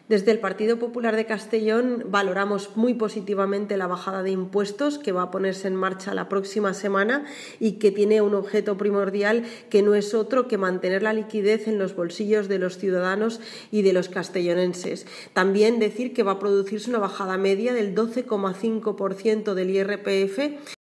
Desde el Partido Popular de Castellón valoramos muy positivamente la bajada de impuestos que va a ponerse en marcha la próxima semana y que tiene un objeto primordial que no es otro que mantener la liquidez en los bolsillos de los ciudadanos y de los castellonenses. También decir que va a producirse una bajada media del 12,5% del IRPF